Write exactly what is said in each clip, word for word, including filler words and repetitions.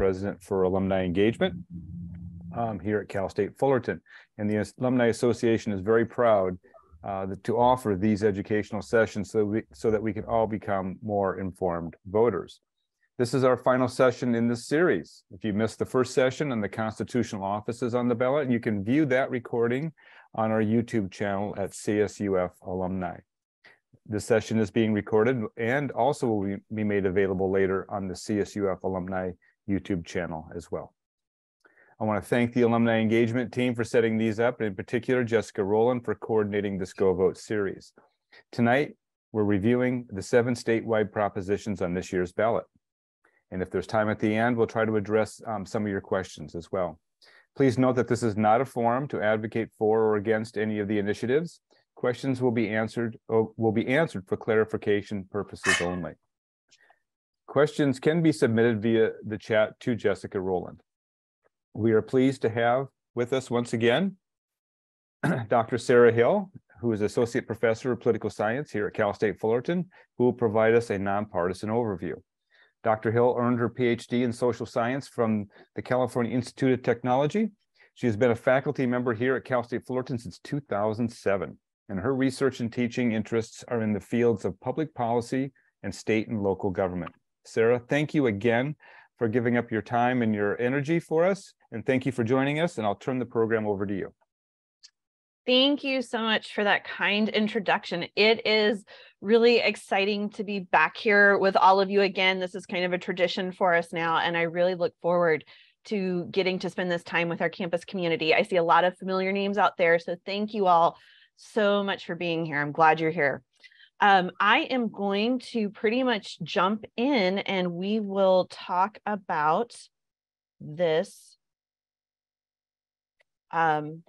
President for Alumni Engagement um, here at Cal State Fullerton. And the Alumni Association is very proud uh, that, to offer these educational sessions so, we, so that we can all become more informed voters. This is our final session in this series. If you missed the first session on the constitutional offices on the ballot, you can view that recording on our YouTube channel at C S U F Alumni. This session is being recorded and also will be made available later on the C S U F Alumni YouTube channel as well. I want to thank the Alumni Engagement team for setting these up, and in particular, Jessica Rowland for coordinating this Go Vote series. Tonight, we're reviewing the seven statewide propositions on this year's ballot. And if there's time at the end, we'll try to address um, some of your questions as well. Please note that this is not a forum to advocate for or against any of the initiatives. Questions will be answered or will be answered for clarification purposes only. Questions can be submitted via the chat to Jessica Rowland. We are pleased to have with us once again Doctor Sarah Hill, who is Associate Professor of Political Science here at Cal State Fullerton, who will provide us a nonpartisan overview. Doctor Hill earned her P H D in social science from the California Institute of Technology. She has been a faculty member here at Cal State Fullerton since two thousand seven, and her research and teaching interests are in the fields of public policy and state and local government. Sarah, thank you again for giving up your time and your energy for us, and thank you for joining us, and I'll turn the program over to you. Thank you so much for that kind introduction. It is really exciting to be back here with all of you again. This is kind of a tradition for us now, and I really look forward to getting to spend this time with our campus community. I see a lot of familiar names out there, so thank you all so much for being here. I'm glad you're here. Um, I am going to pretty much jump in, and we will talk about this. Um,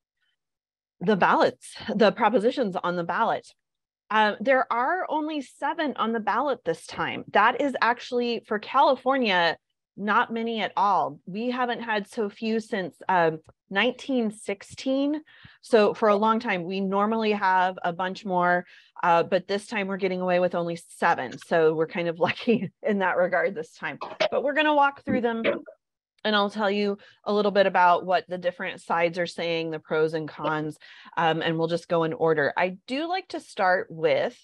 the ballots, the propositions on the ballot. Uh, there are only seven on the ballot this time. That is actually, for California, not many at all. We haven't had so few since um, nineteen sixteen. So for a long time, we normally have a bunch more, uh, but this time we're getting away with only seven. So we're kind of lucky in that regard this time. But we're going to walk through them, and I'll tell you a little bit about what the different sides are saying, the pros and cons, um, and we'll just go in order. I do like to start with,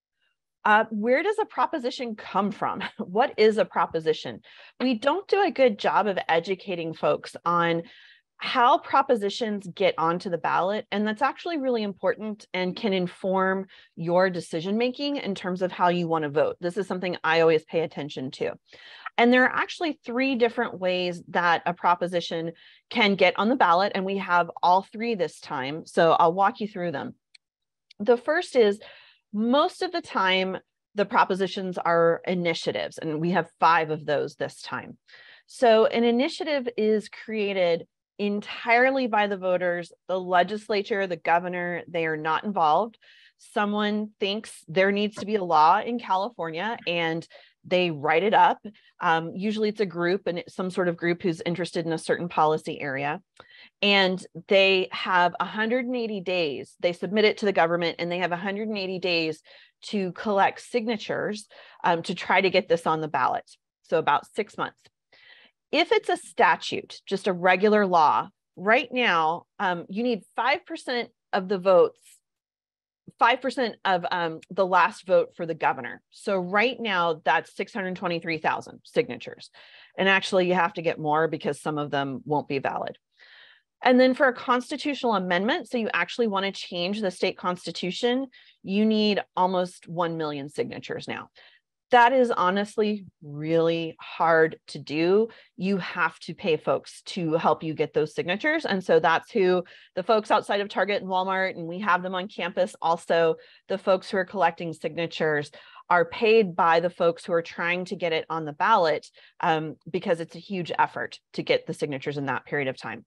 uh, where does a proposition come from? What is a proposition? We don't do a good job of educating folks on how propositions get onto the ballot, and that's actually really important and can inform your decision-making in terms of how you want to vote. This is something I always pay attention to. And there are actually three different ways that a proposition can get on the ballot, and we have all three this time, so I'll walk you through them. The first is, most of the time, the propositions are initiatives, and we have five of those this time. So an initiative is created entirely by the voters, the legislature, the governor, they are not involved. Someone thinks there needs to be a law in California, and they write it up. Um, usually it's a group, and it's some sort of group who's interested in a certain policy area. And they have one hundred eighty days. They submit it to the government, and they have one hundred eighty days to collect signatures um, to try to get this on the ballot. So about six months. If it's a statute, just a regular law, right now, um, you need five percent of the votes, five percent of um, the last vote for the governor. So right now, that's six hundred twenty-three thousand signatures. And actually, you have to get more because some of them won't be valid. And then for a constitutional amendment, so you actually want to change the state constitution, you need almost one million signatures now. That is honestly really hard to do. You have to pay folks to help you get those signatures. And so that's who the folks outside of Target and Walmart, and we have them on campus. Also, the folks who are collecting signatures are paid by the folks who are trying to get it on the ballot um, because it's a huge effort to get the signatures in that period of time.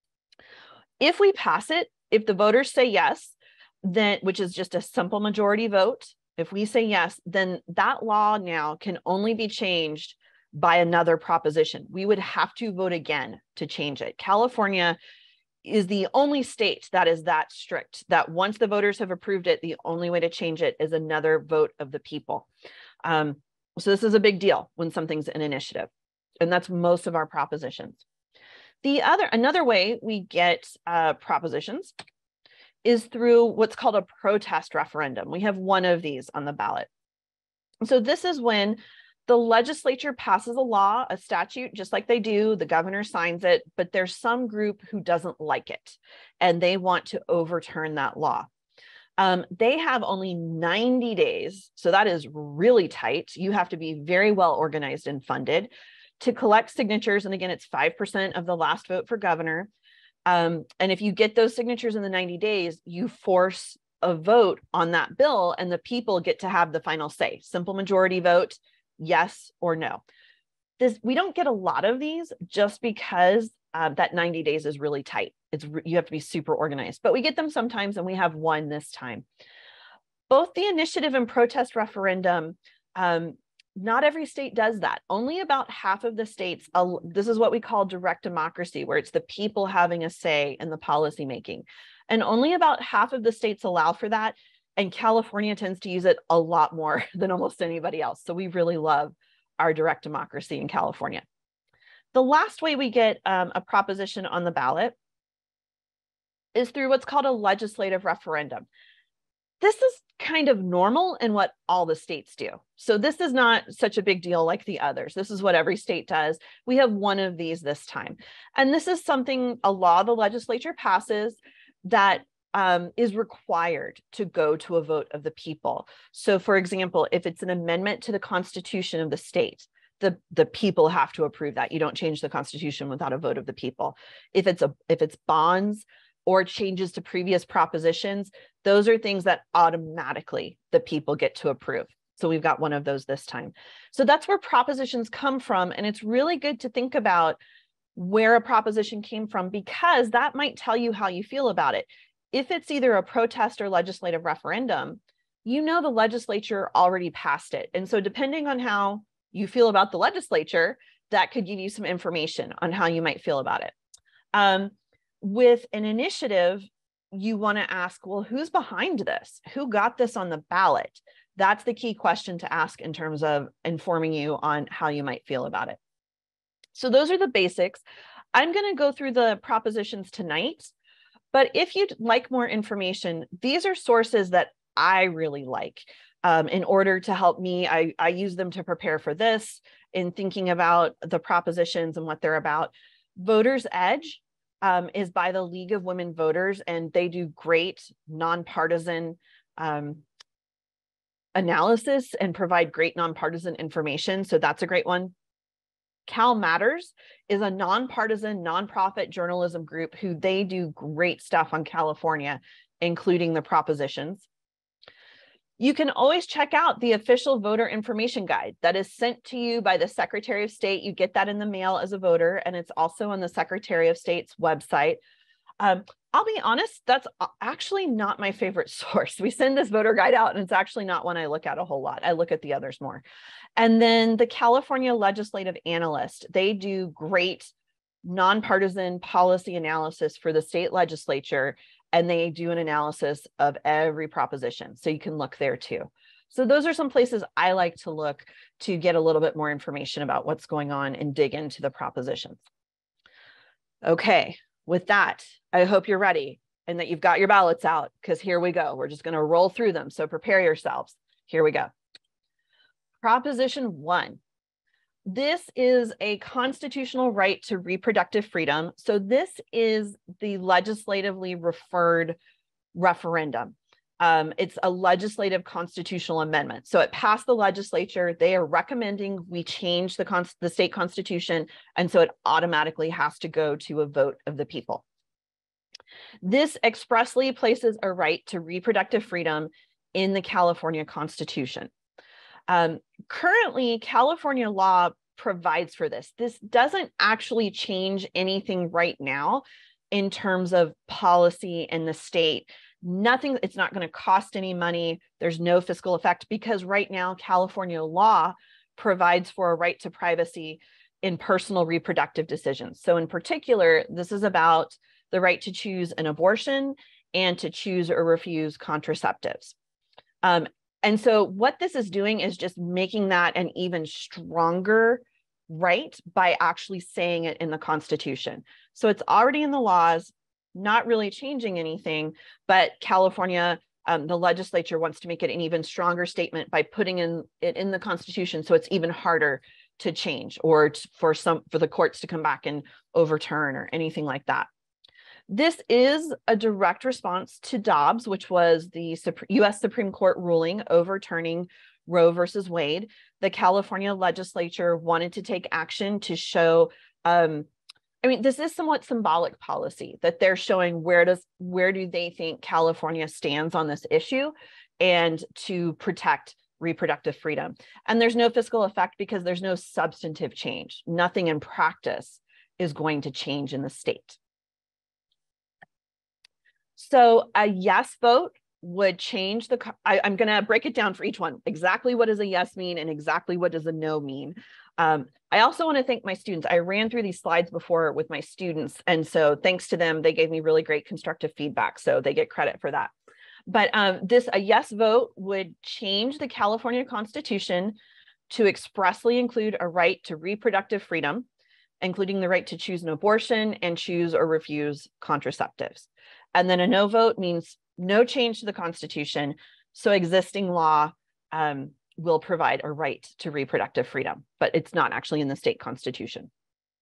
If we pass it, if the voters say yes, then, which is just a simple majority vote, if we say yes, then that law now can only be changed by another proposition. We would have to vote again to change it. California is the only state that is that strict, that once the voters have approved it, the only way to change it is another vote of the people. Um, so this is a big deal when something's an initiative. And that's most of our propositions. The other, another way we get uh, propositions is through what's called a protest referendum. We have one of these on the ballot. So this is when the legislature passes a law, a statute, just like they do, the governor signs it, but there's some group who doesn't like it and they want to overturn that law. Um, they have only ninety days, so that is really tight. You have to be very well organized and funded to collect signatures. And again, it's five percent of the last vote for governor. Um, and if you get those signatures in the ninety days, you force a vote on that bill and the people get to have the final say. Simple majority vote, yes or no. This, we don't get a lot of these just because uh, that ninety days is really tight. It's, you have to be super organized, but we get them sometimes, and we have one this time. Both the initiative and protest referendum, um, not every state does that. Only about half of the states, uh, this is what we call direct democracy, where it's the people having a say in the policy making. And only about half of the states allow for that. And California tends to use it a lot more than almost anybody else. So we really love our direct democracy in California. The last way we get um, a proposition on the ballot is through what's called a legislative referendum. This is kind of normal in what all the states do. So this is not such a big deal like the others. This is what every state does. We have one of these this time. And this is something, a law the legislature passes that um, is required to go to a vote of the people. So for example, if it's an amendment to the Constitution of the state, the, the people have to approve that. You don't change the Constitution without a vote of the people. If it's a, if it's bonds or changes to previous propositions, those are things that automatically the people get to approve. So we've got one of those this time. So that's where propositions come from. And it's really good to think about where a proposition came from, because that might tell you how you feel about it. If it's either a protest or legislative referendum, you know the legislature already passed it. And so depending on how you feel about the legislature, that could give you some information on how you might feel about it. Um, with an initiative, you want to ask, well, who's behind this? Who got this on the ballot? That's the key question to ask in terms of informing you on how you might feel about it. So those are the basics. I'm going to go through the propositions tonight, but if you'd like more information, these are sources that I really like um, in order to help me. I, I use them to prepare for this in thinking about the propositions and what they're about. Voters Edge Um, is by the League of Women Voters, and they do great nonpartisan um, analysis and provide great nonpartisan information. So that's a great one. Cal Matters is a nonpartisan, nonprofit journalism group who they do great stuff on California, including the propositions. You can always check out the official voter information guide that is sent to you by the Secretary of State. You get that in the mail as a voter, and it's also on the Secretary of State's website. Um, I'll be honest, that's actually not my favorite source. We send this voter guide out, and it's actually not one I look at a whole lot. I look at the others more. And then the California Legislative Analyst, they do great nonpartisan policy analysis for the state legislature, and they do an analysis of every proposition. So you can look there too. So those are some places I like to look to get a little bit more information about what's going on and dig into the propositions. Okay, with that, I hope you're ready and that you've got your ballots out, because here we go. We're just going to roll through them. So prepare yourselves. Here we go. Proposition one. This is a constitutional right to reproductive freedom. So this is the legislatively referred referendum. Um, it's a legislative constitutional amendment. So it passed the legislature. They are recommending we change the, con the state constitution. And so it automatically has to go to a vote of the people. This expressly places a right to reproductive freedom in the California Constitution. Um, currently, California law provides for this. This doesn't actually change anything right now in terms of policy in the state. Nothing, it's not going to cost any money. There's no fiscal effect, because right now, California law provides for a right to privacy in personal reproductive decisions. So in particular, this is about the right to choose an abortion and to choose or refuse contraceptives. Um, And so what this is doing is just making that an even stronger right by actually saying it in the Constitution. So it's already in the laws, not really changing anything, but California, um, the legislature wants to make it an even stronger statement by putting in it in the Constitution, so it's even harder to change or to, for some for the courts to come back and overturn or anything like that. This is a direct response to Dobbs, which was the U S Supreme Court ruling overturning Roe versus Wade. The California legislature wanted to take action to show, um, I mean, this is somewhat symbolic policy that they're showing where does where do they think California stands on this issue and to protect reproductive freedom. And there's no fiscal effect because there's no substantive change. Nothing in practice is going to change in the state. So a yes vote would change the, I, I'm going to break it down for each one. Exactly what does a yes mean and exactly what does a no mean. Um, I also want to thank my students. I ran through these slides before with my students. And so thanks to them, they gave me really great constructive feedback. So they get credit for that. But um, this, a yes vote would change the California Constitution to expressly include a right to reproductive freedom, including the right to choose an abortion and choose or refuse contraceptives. And then a no vote means no change to the Constitution. So existing law um, will provide a right to reproductive freedom, but it's not actually in the state constitution.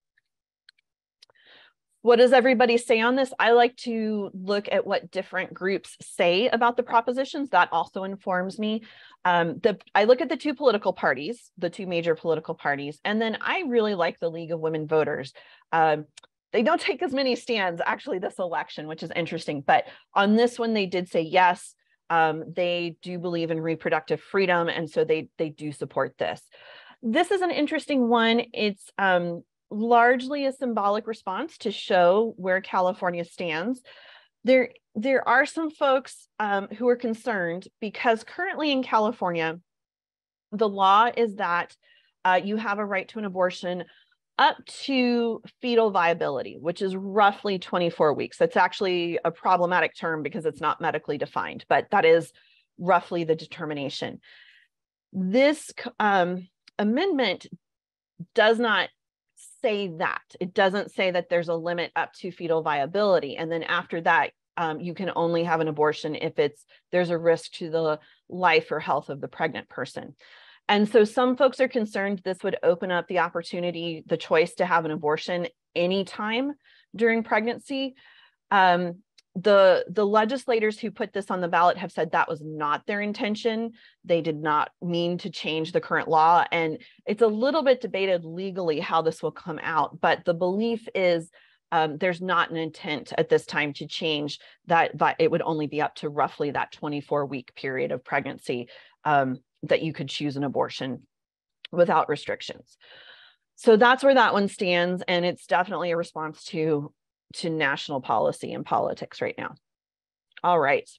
What does everybody say on this? I like to look at what different groups say about the propositions. That also informs me. Um, the, I look at the two political parties, the two major political parties, and then I really like the League of Women Voters. Um, They don't take as many stands actually this election, which is interesting. But on this one, they did say yes. Um, they do believe in reproductive freedom. And so they, they do support this. This is an interesting one. It's um, largely a symbolic response to show where California stands. There, there are some folks um, who are concerned because currently in California, the law is that uh, you have a right to an abortion up to fetal viability, which is roughly twenty-four weeks. That's actually a problematic term because it's not medically defined, but that is roughly the determination. This um, amendment does not say that. It doesn't say that there's a limit up to fetal viability. And then after that, um, you can only have an abortion if it's there's a risk to the life or health of the pregnant person. And so some folks are concerned this would open up the opportunity, the choice to have an abortion anytime during pregnancy. Um, the, the legislators who put this on the ballot have said that was not their intention. They did not mean to change the current law. And it's a little bit debated legally how this will come out. But the belief is um, there's not an intent at this time to change that, that it would only be up to roughly that twenty-four week period of pregnancy. Um, that you could choose an abortion without restrictions. So that's where that one stands. And it's definitely a response to, to national policy and politics right now. All right.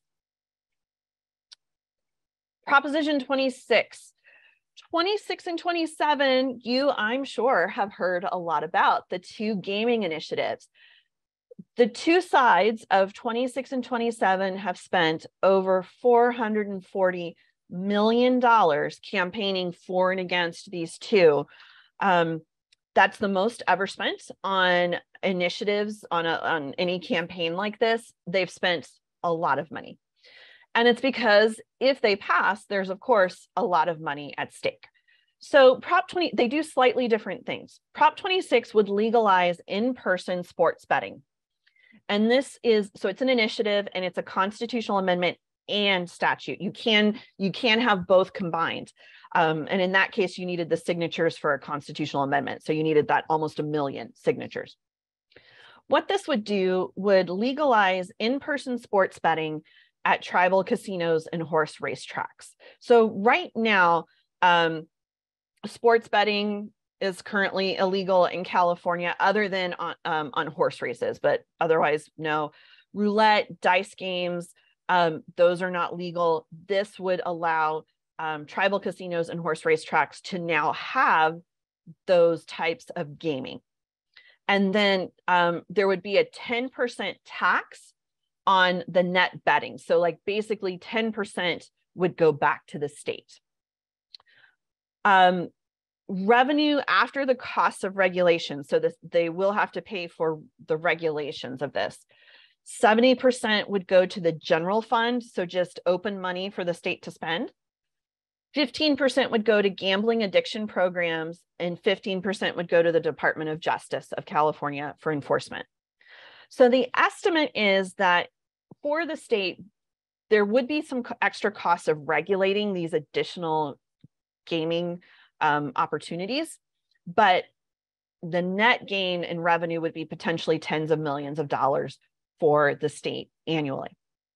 Proposition twenty-six. twenty-six and twenty-seven, you, I'm sure, have heard a lot about the two gaming initiatives. The two sides of twenty-six and twenty-seven have spent over four hundred forty million dollars campaigning for and against these two. Um, that's the most ever spent on initiatives on, a, on any campaign like this. They've spent a lot of money. And it's because if they pass, there's of course a lot of money at stake. So Prop twenty, they do slightly different things. Prop twenty-six would legalize in-person sports betting. And this is, so it's an initiative and it's a constitutional amendment and statute. You can you can have both combined. Um, and in that case, you needed the signatures for a constitutional amendment. So you needed that almost a million signatures. What this would do would legalize in-person sports betting at tribal casinos and horse racetracks. So right now, um, sports betting is currently illegal in California other than on, um, on horse races, but otherwise, no. Roulette, dice games, Um, those are not legal. This would allow um, tribal casinos and horse racetracks to now have those types of gaming. And then um, there would be a ten percent tax on the net betting. So like basically ten percent would go back to the state. Um, revenue after the cost of regulation. So this, they will have to pay for the regulations of this. seventy percent would go to the general fund. So just open money for the state to spend. fifteen percent would go to gambling addiction programs, and fifteen percent would go to the Department of Justice of California for enforcement. So the estimate is that for the state, there would be some extra costs of regulating these additional gaming um, opportunities, but the net gain in revenue would be potentially tens of millions of dollars for the state annually.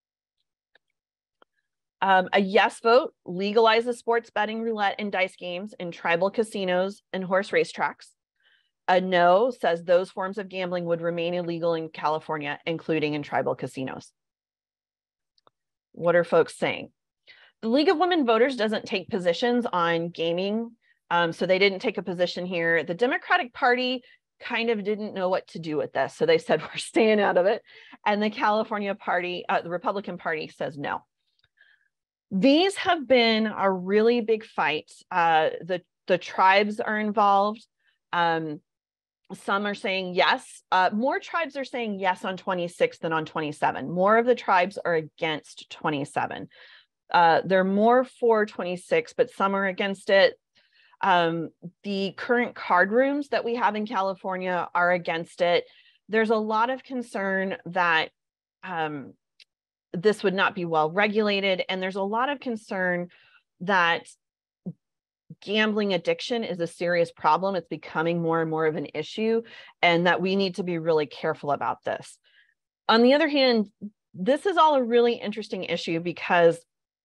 Um, a yes vote legalizes sports betting, roulette, and dice games in tribal casinos and horse racetracks. A no says those forms of gambling would remain illegal in California, including in tribal casinos. What are folks saying? The League of Women Voters doesn't take positions on gaming, um, so they didn't take a position here. The Democratic Party kind of didn't know what to do with this, so they said we're staying out of it. And the California Party, uh, the Republican Party says no. These have been a really big fight. Uh, the, the tribes are involved. Um, some are saying yes. Uh, more tribes are saying yes on twenty-six than on twenty-seven. More of the tribes are against twenty-seven. Uh, they're more for twenty-six, but some are against it. Um, the current card rooms that we have in California are against it. There's a lot of concern that um, this would not be well regulated. And there's a lot of concern that gambling addiction is a serious problem. It's becoming more and more of an issue, and that we need to be really careful about this. On the other hand, this is all a really interesting issue because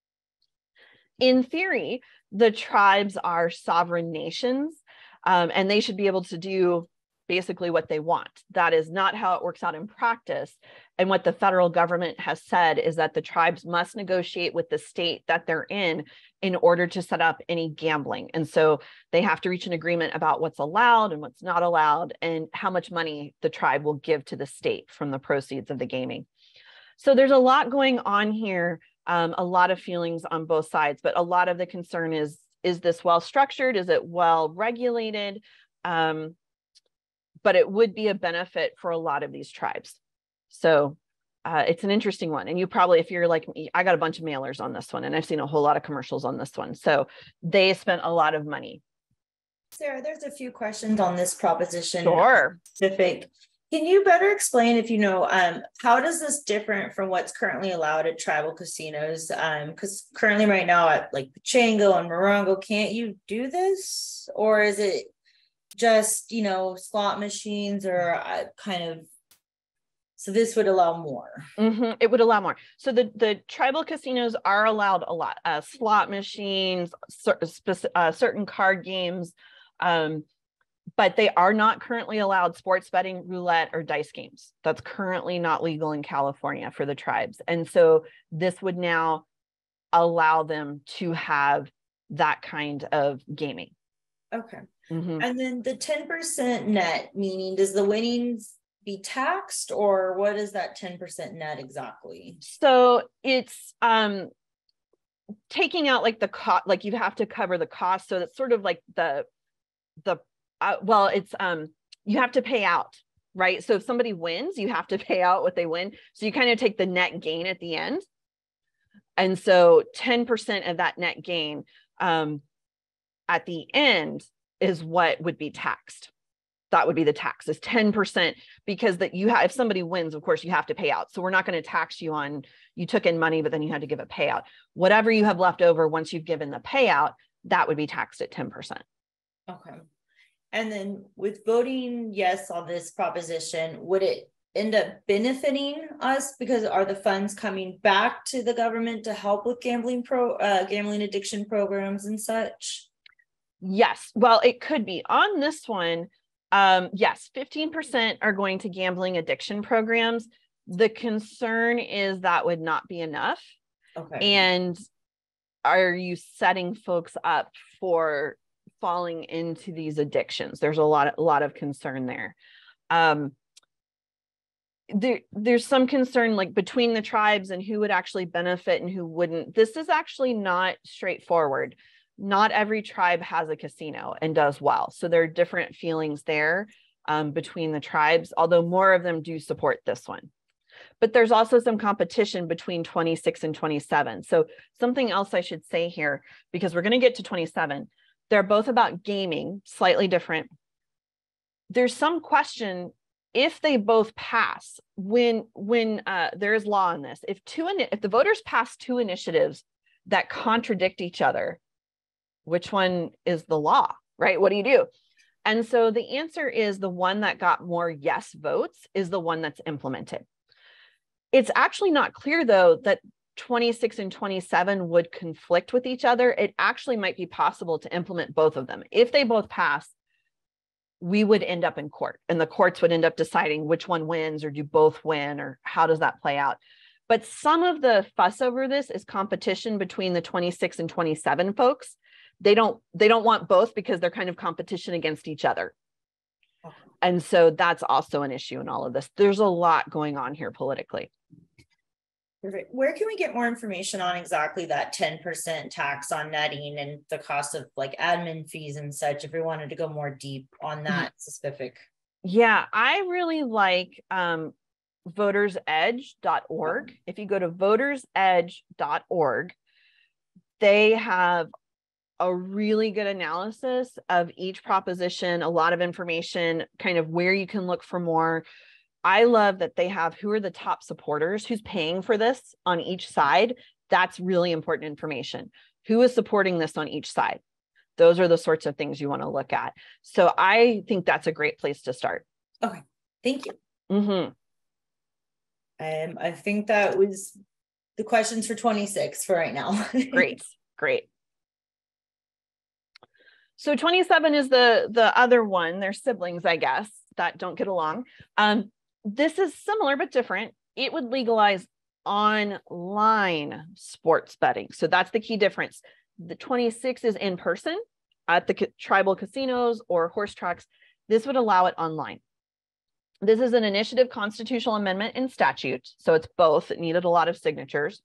in theory, the tribes are sovereign nations, um, and they should be able to do basically what they want. That is not how it works out in practice. And what the federal government has said is that the tribes must negotiate with the state that they're in in order to set up any gambling. And so they have to reach an agreement about what's allowed and what's not allowed, and how much money the tribe will give to the state from the proceeds of the gaming. So there's a lot going on here, um, a lot of feelings on both sides, but a lot of the concern is, is this well structured? Is it well regulated? Um, but it would be a benefit for a lot of these tribes. So uh, it's an interesting one. And you probably, if you're like me, I got a bunch of mailers on this one, and I've seen a whole lot of commercials on this one. So they spent a lot of money. Sarah, there's a few questions on this proposition. Sure. Specific. Can you better explain, if you know, um, how does this different from what's currently allowed at tribal casinos? Um, because currently right now at like Pechango and Morongo, can't you do this? Or is it just, you know, slot machines or uh, kind of, so this would allow more? Mm-hmm. It would allow more. So the, the tribal casinos are allowed a lot, uh, slot machines, cer uh, certain card games, um, but they are not currently allowed sports betting, roulette, or dice games. That's currently not legal in California for the tribes. And so this would now allow them to have that kind of gaming. Okay. Mm-hmm. And then the ten percent net, meaning does the winnings be taxed, or what is that ten percent net exactly? So it's um, taking out like the cost, like you have to cover the cost. So that's sort of like the, the uh, well, it's, um, you have to pay out, right? So if somebody wins, you have to pay out what they win. So you kind of take the net gain at the end. And so ten percent of that net gain um, at the end is what would be taxed. That would be the tax, is ten percent, because that you have, if somebody wins, of course, you have to pay out. So we're not going to tax you on, you took in money, but then you had to give a payout. Whatever you have left over once you've given the payout, that would be taxed at ten percent. Okay. And then with voting yes on this proposition, would it end up benefiting us, because are the funds coming back to the government to help with gambling pro uh, gambling addiction programs and such? Yes. Well, it could be on this one. Um, yes, fifteen percent are going to gambling addiction programs. The concern is that would not be enough. Okay. And are you setting folks up for falling into these addictions? There's a lot, a lot of concern there. Um, there. There's some concern like between the tribes and who would actually benefit and who wouldn't. This is actually not straightforward. not every tribe has a casino and does well. So there are different feelings there um, between the tribes, although more of them do support this one. But there's also some competition between twenty-six and twenty-seven. So something else I should say here, because we're going to get to twenty-seven, they're both about gaming, slightly different. There's some question if they both pass, when when uh, there is law on this, if two if the voters pass two initiatives that contradict each other, which one is the law, right? What do you do? And so the answer is the one that got more yes votes is the one that's implemented. It's actually not clear, though, that twenty-six and twenty-seven would conflict with each other. It actually might be possible to implement both of them. If they both pass, we would end up in court, and the courts would end up deciding which one wins, or do both win, or how does that play out? But some of the fuss over this is competition between the twenty-six and twenty-seven folks. They don't, they don't want both because they're kind of competition against each other. And so that's also an issue in all of this. There's a lot going on here politically. Perfect. Where can we get more information on exactly that ten percent tax on netting and the cost of like admin fees and such, if we wanted to go more deep on that mm-hmm. specific? Yeah, I really like um, voters edge dot org. If you go to voters edge dot org, they have a really good analysis of each proposition, a lot of information, kind of where you can look for more. I love that they have who are the top supporters, who's paying for this on each side. That's really important information. Who is supporting this on each side? Those are the sorts of things you want to look at. So I think that's a great place to start. Okay, thank you. Mm-hmm. Um, I think that was the questions for twenty-six for right now. Great, great. So twenty-seven is the, the other one. They're siblings, I guess, that don't get along. Um, this is similar but different. It would legalize online sports betting. So that's the key difference. The twenty-six is in person at the ca- tribal casinos or horse tracks. This would allow it online. This is an initiative constitutional amendment in statute. So it's both. It needed a lot of signatures.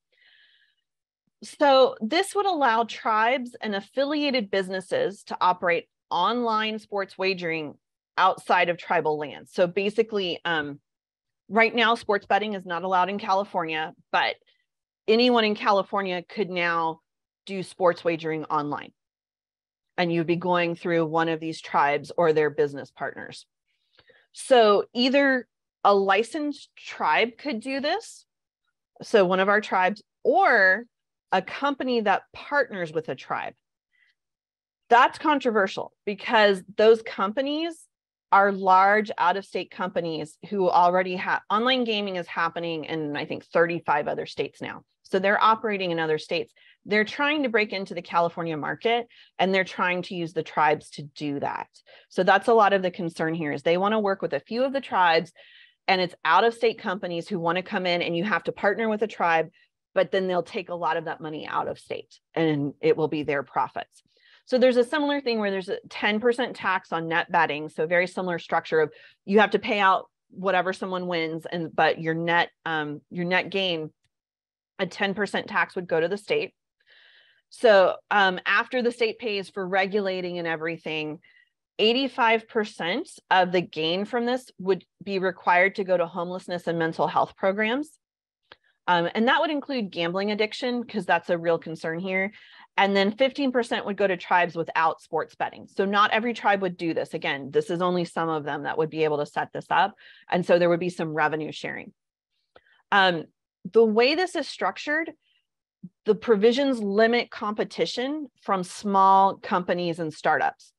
So this would allow tribes and affiliated businesses to operate online sports wagering outside of tribal lands. So basically, um, right now, sports betting is not allowed in California, but anyone in California could now do sports wagering online. And you'd be going through one of these tribes or their business partners. So either a licensed tribe could do this, so one of our tribes, or a company that partners with a tribe. That's controversial because those companies are large out-of-state companies who already have online gaming is happening in, I think, thirty-five other states now. So they're operating in other states. They're trying to break into the California market, and they're trying to use the tribes to do that. So that's a lot of the concern here is they want to work with a few of the tribes, and it's out-of-state companies who want to come in, and you have to partner with a tribe, but then they'll take a lot of that money out of state and it will be their profits. So there's a similar thing where there's a ten percent tax on net betting. So very similar structure of you have to pay out whatever someone wins, and but your net um, your net gain, a ten percent tax would go to the state. So um, after the state pays for regulating and everything, eighty-five percent of the gain from this would be required to go to homelessness and mental health programs. Um, and that would include gambling addiction, because that's a real concern here. And then fifteen percent would go to tribes without sports betting. So not every tribe would do this. Again, this is only some of them that would be able to set this up. And so there would be some revenue sharing. Um, the way this is structured, the provisions limit competition from small companies and startups.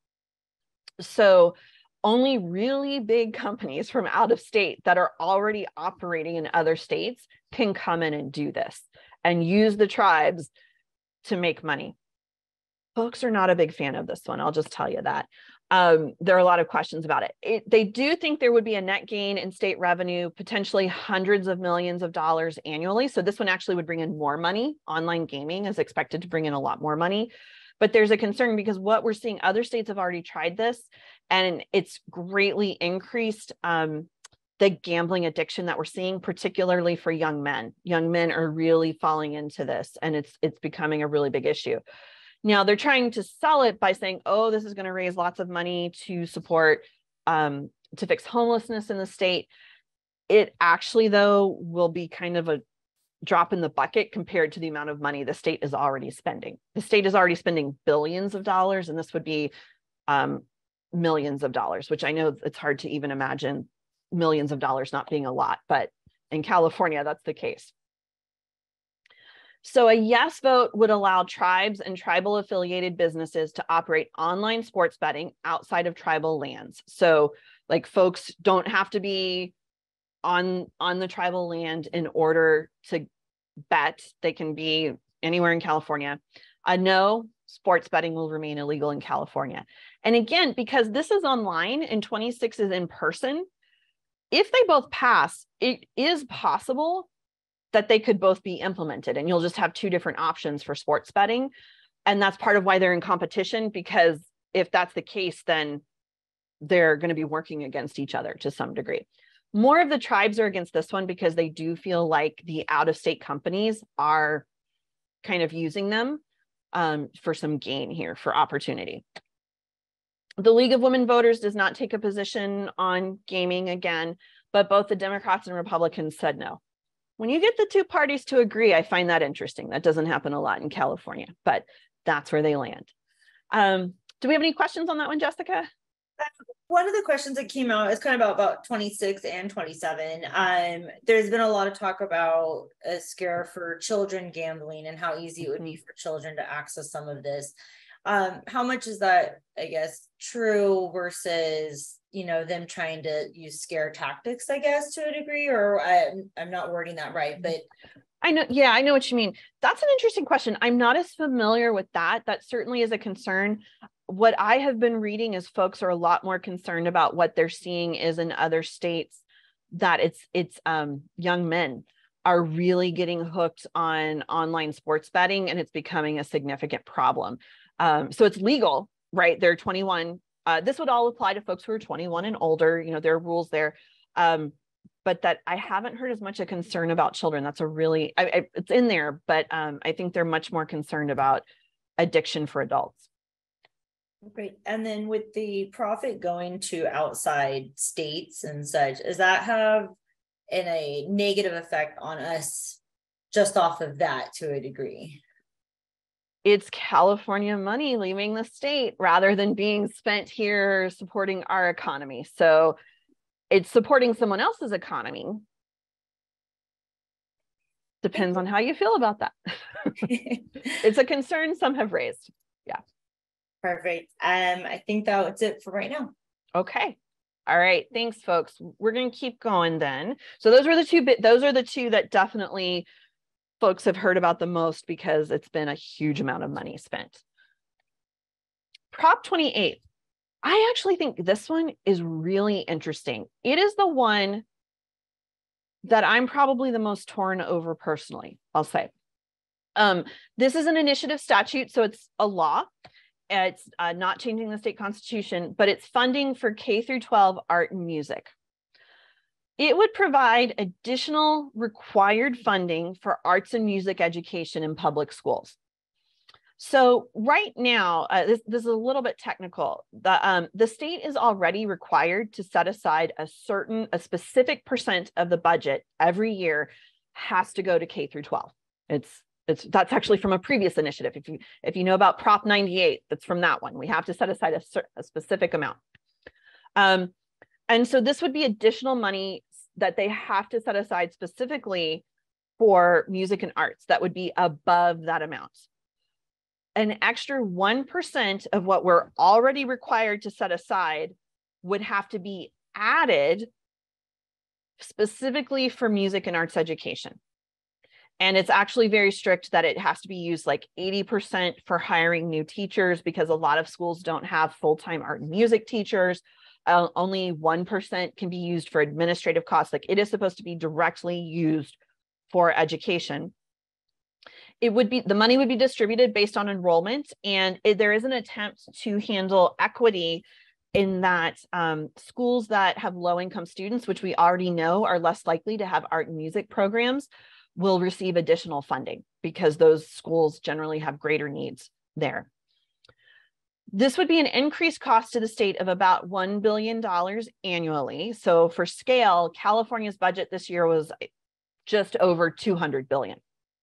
So only really big companies from out of state that are already operating in other states can come in and do this and use the tribes to make money. Folks are not a big fan of this one. I'll just tell you that. Um, there are a lot of questions about it. it. They do think there would be a net gain in state revenue, potentially hundreds of millions of dollars annually. So this one actually would bring in more money. Online gaming is expected to bring in a lot more money. But there's a concern because what we're seeing, other states have already tried this, and it's greatly increased um, the gambling addiction that we're seeing, particularly for young men. Young men are really falling into this, and it's it's becoming a really big issue. Now they're trying to sell it by saying, oh, this is going to raise lots of money to support, um, to fix homelessness in the state. It actually, though, will be kind of a drop in the bucket compared to the amount of money the state is already spending. The state is already spending billions of dollars, and this would be um, millions of dollars, which I know it's hard to even imagine millions of dollars not being a lot, but in California, that's the case. So a yes vote would allow tribes and tribal affiliated businesses to operate online sports betting outside of tribal lands. So like folks don't have to be on, on the tribal land in order to bet. They can be anywhere in California. A no, sports betting will remain illegal in California. And again, because this is online and twenty-six is in person, if they both pass, it is possible that they could both be implemented, and you'll just have two different options for sports betting. And that's part of why they're in competition, because if that's the case, then they're going to be working against each other to some degree. More of the tribes are against this one because they do feel like the out-of-state companies are kind of using them um, for some gain here, for opportunity. The League of Women Voters does not take a position on gaming again, but both the Democrats and Republicans said no. When you get the two parties to agree, I find that interesting. That doesn't happen a lot in California, but that's where they land. Um, do we have any questions on that one, Jessica? One of the questions that came out is kind of about, about twenty-six and twenty-seven. Um, there's been a lot of talk about a scare for children gambling and how easy it would be for children to access some of this. Um, how much is that, I guess, true versus, you know, them trying to use scare tactics, I guess, to a degree, or I, I'm not wording that right, but. I know, yeah, I know what you mean. That's an interesting question. I'm not as familiar with that. That certainly is a concern. What I have been reading is folks are a lot more concerned about what they're seeing is in other states, that it's, it's um, young men are really getting hooked on online sports betting, and it's becoming a significant problem. Um, so it's legal, right? They're twenty-one. Uh, this would all apply to folks who are twenty-one and older. You know, there are rules there. Um, but that I haven't heard as much a concern about children. That's a really, I, I, it's in there, but um, I think they're much more concerned about addiction for adults. Great. And then with the profit going to outside states and such, does that have in a negative effect on us just off of that to a degree? It's California money leaving the state rather than being spent here supporting our economy. So it's supporting someone else's economy. Depends on how you feel about that. It's a concern some have raised. Yeah. Perfect. Um, I think that's it for right now. Okay. All right. Thanks, folks. We're going to keep going then. So those were the two bit, those are the two that definitely folks have heard about the most because it's been a huge amount of money spent. Prop twenty-eight. I actually think this one is really interesting. It is the one that I'm probably the most torn over personally, I'll say. Um, this is an initiative statute, so it's a law. It's uh, not changing the state constitution, but it's funding for K through twelve art and music. It would provide additional required funding for arts and music education in public schools. So right now, uh, this, this is a little bit technical. The, um, the state is already required to set aside a certain, a specific percent of the budget every year has to go to K through twelve. It's, it's, that's actually from a previous initiative. If you, if you know about Prop ninety-eight, that's from that one. We have to set aside a, a specific amount. Um, and so this would be additional money that they have to set aside specifically for music and arts that would be above that amount. An extra one percent of what we're already required to set aside would have to be added specifically for music and arts education. And it's actually very strict that it has to be used like eighty percent for hiring new teachers, because a lot of schools don't have full-time art and music teachers. Uh, only one percent can be used for administrative costs. Like it is supposed to be directly used for education. It would be, the money would be distributed based on enrollment, and it, there is an attempt to handle equity in that um, schools that have low income students, which we already know are less likely to have art and music programs, will receive additional funding because those schools generally have greater needs there. This would be an increased cost to the state of about one billion dollars annually. So for scale, California's budget this year was just over two hundred billion dollars.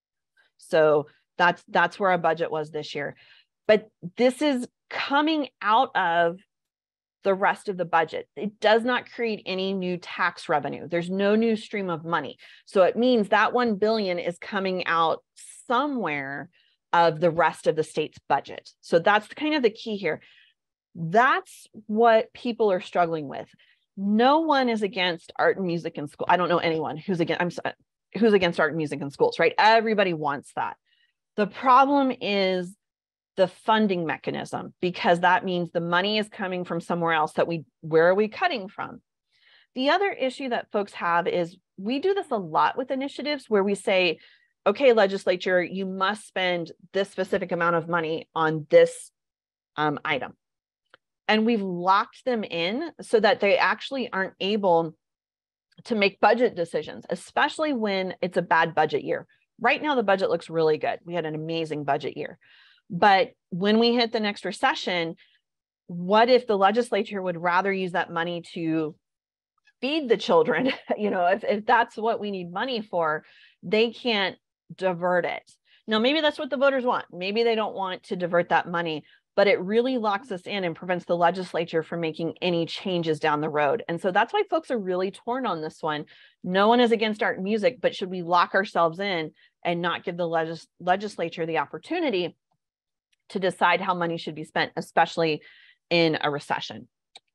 So that's, that's where our budget was this year. But this is coming out of the rest of the budget. It does not create any new tax revenue. There's no new stream of money. So it means that one billion dollars is coming out somewhere of the rest of the state's budget. So that's kind of the key here. That's what people are struggling with. No one is against art and music in school. I don't know anyone who's against, I'm sorry, who's against art and music in schools, right? Everybody wants that. The problem is the funding mechanism, because that means the money is coming from somewhere else that we, where are we cutting from? The other issue that folks have is we do this a lot with initiatives where we say, okay, legislature, you must spend this specific amount of money on this um, item. And we've locked them in so that they actually aren't able to make budget decisions, especially when it's a bad budget year. Right now, the budget looks really good. We had an amazing budget year. But when we hit the next recession, what if the legislature would rather use that money to feed the children? You know, if, if that's what we need money for, they can't divert it. Now, maybe that's what the voters want. Maybe they don't want to divert that money, but it really locks us in and prevents the legislature from making any changes down the road. And so that's why folks are really torn on this one. No one is against art and music, but should we lock ourselves in and not give the legis legislature the opportunity to decide how money should be spent, especially in a recession?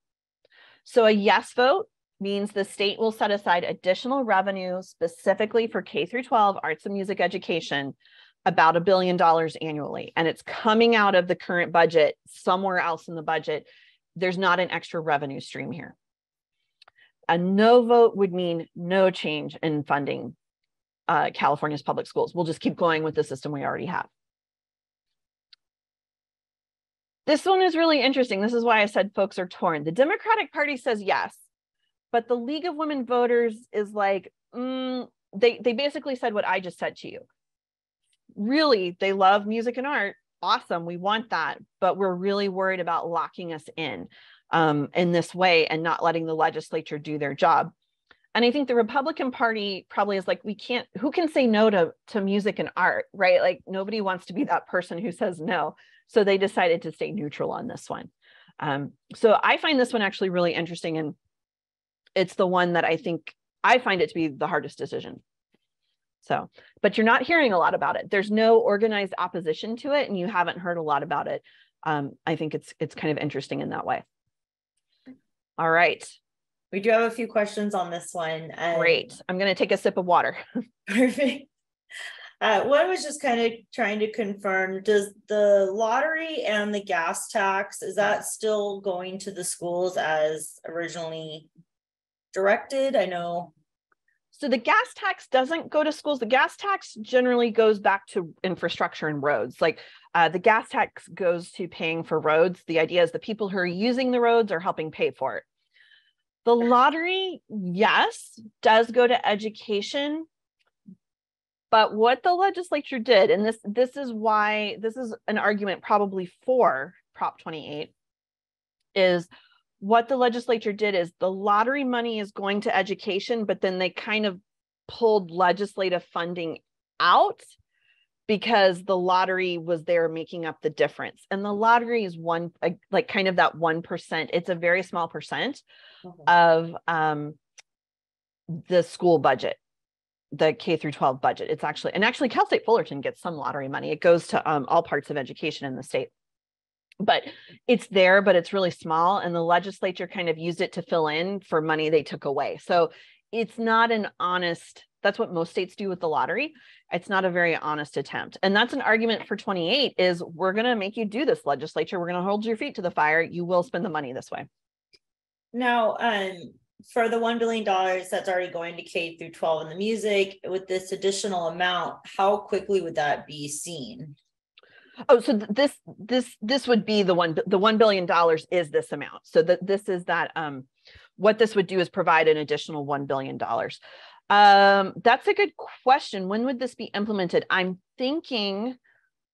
So a yes vote means the state will set aside additional revenue specifically for K through twelve arts and music education, about a billion dollars annually. And it's coming out of the current budget somewhere else in the budget. There's not an extra revenue stream here. A no vote would mean no change in funding uh, California's public schools. We'll just keep going with the system we already have. This one is really interesting. This is why I said folks are torn. The Democratic Party says yes, but the League of Women Voters is like, mm, they, they basically said what I just said to you. Really, they love music and art. Awesome, we want that, but we're really worried about locking us in um, in this way and not letting the legislature do their job. And I think the Republican Party probably is like, we can't, who can say no to, to music and art, right? Like nobody wants to be that person who says no. So they decided to stay neutral on this one. Um, so I find this one actually really interesting. And it's the one that I think, I find it to be the hardest decision. So, but you're not hearing a lot about it. There's no organized opposition to it, and you haven't heard a lot about it. Um, I think it's it's kind of interesting in that way. All right. We do have a few questions on this one. Um, Great. I'm going to take a sip of water. Perfect. Uh, one was just kind of trying to confirm, does the lottery and the gas tax, is that still going to the schools as originally directed? I know. So the gas tax doesn't go to schools. The gas tax generally goes back to infrastructure and roads. Like uh, the gas tax goes to paying for roads. The idea is the people who are using the roads are helping pay for it. The lottery, yes, does go to education. But what the legislature did, and this, this is why, this is an argument probably for Prop twenty-eight, is what the legislature did is the lottery money is going to education, but then they kind of pulled legislative funding out because the lottery was there making up the difference. And the lottery is one, like kind of that one percent. It's a very small percent okay. of um, the school budget, the K through twelve budget. It's actually, and actually Cal State Fullerton gets some lottery money. It goes to um, all parts of education in the state. But it's there, but it's really small. And the legislature kind of used it to fill in for money they took away. So it's not an honest, that's what most states do with the lottery. It's not a very honest attempt. And that's an argument for twenty-eight is we're going to make you do this, legislature. We're going to hold your feet to the fire. You will spend the money this way. Now, um, for the one billion dollars that's already going to K through twelve in the music, with this additional amount, how quickly would that be seen? Oh, so this this this would be the one the one billion dollars is this amount. So that this is that um what this would do is provide an additional one billion dollars. Um, that's a good question. When would this be implemented? I'm thinking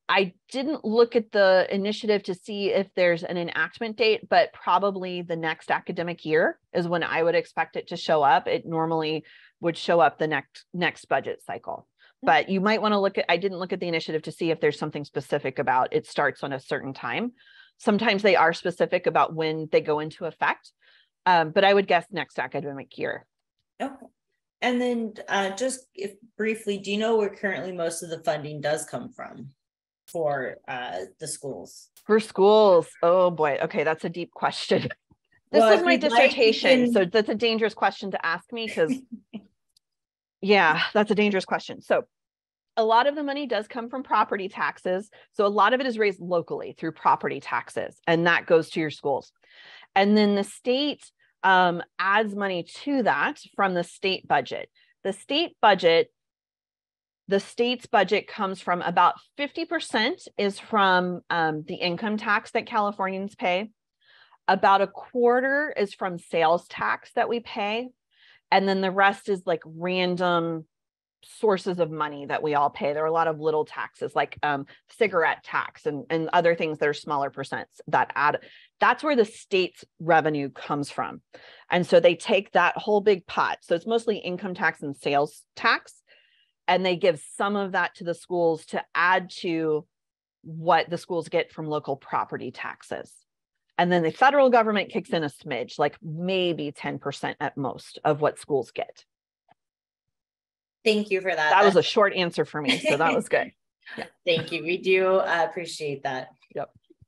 I didn't look at the initiative to see if there's an enactment date, but probably the next academic year is when I would expect it to show up. It normally would show up the next next budget cycle. But you might want to look at, I didn't look at the initiative to see if there's something specific about it starts on a certain time. Sometimes they are specific about when they go into effect, um, but I would guess next academic year. Okay. And then uh, just if briefly, do you know where currently most of the funding does come from for uh, the schools? For schools, oh boy, okay, that's a deep question. This Well, was my if you'd like, you dissertation, can- so that's a dangerous question to ask me because, yeah, that's a dangerous question. So a lot of the money does come from property taxes. So a lot of it is raised locally through property taxes, and that goes to your schools. And then the state um, adds money to that from the state budget. The state budget, the state's budget comes from about fifty percent is from um, the income tax that Californians pay. About a quarter is from sales tax that we pay. And then the rest is like random sources of money that we all pay. There are a lot of little taxes like um, cigarette tax and, and other things that are smaller percents that add. That's where the state's revenue comes from. And so they take that whole big pot. So it's mostly income tax and sales tax. And they give some of that to the schools to add to what the schools get from local property taxes. And then the federal government kicks in a smidge, like maybe ten percent at most of what schools get. Thank you for that. That was a short answer for me, so that was good. Yeah. Thank you. We do uh, appreciate that. Yep.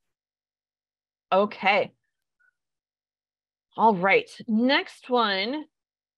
Okay. All right. Next one.